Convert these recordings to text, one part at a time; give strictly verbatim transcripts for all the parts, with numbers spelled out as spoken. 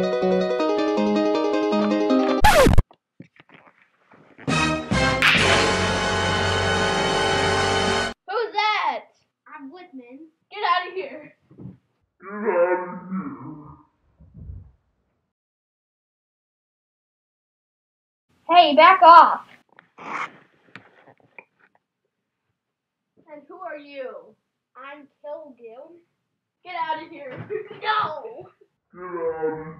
Who's that? I'm Whitman. Get out of here. Get out of here. Hey, back off. And who are you? I'm Kilgil. Get out of here. No. Get out of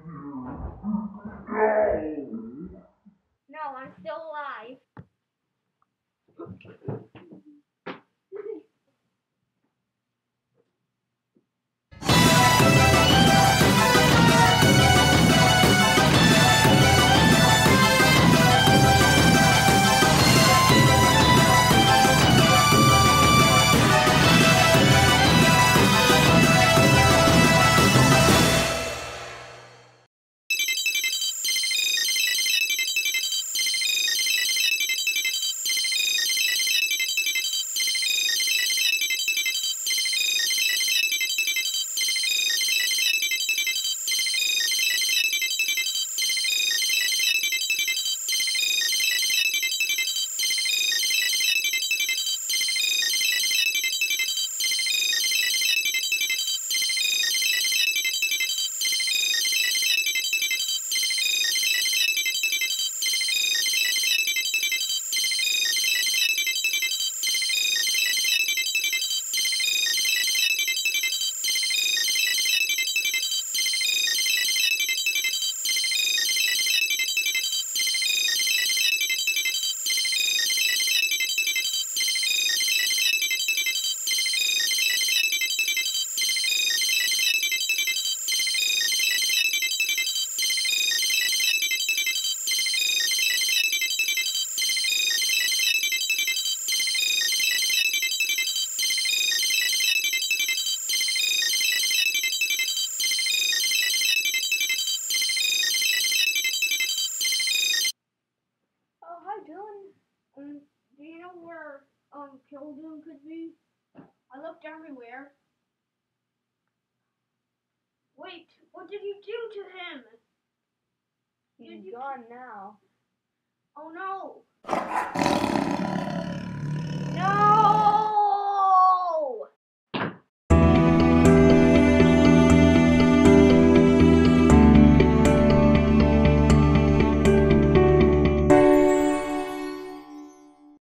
here. No. No, I'm still alive. Oh, hi, Dylan. Um, do you know where um Kildoon could be? I looked everywhere. Wait, what did you do to him? He's Did you gone now. Oh no.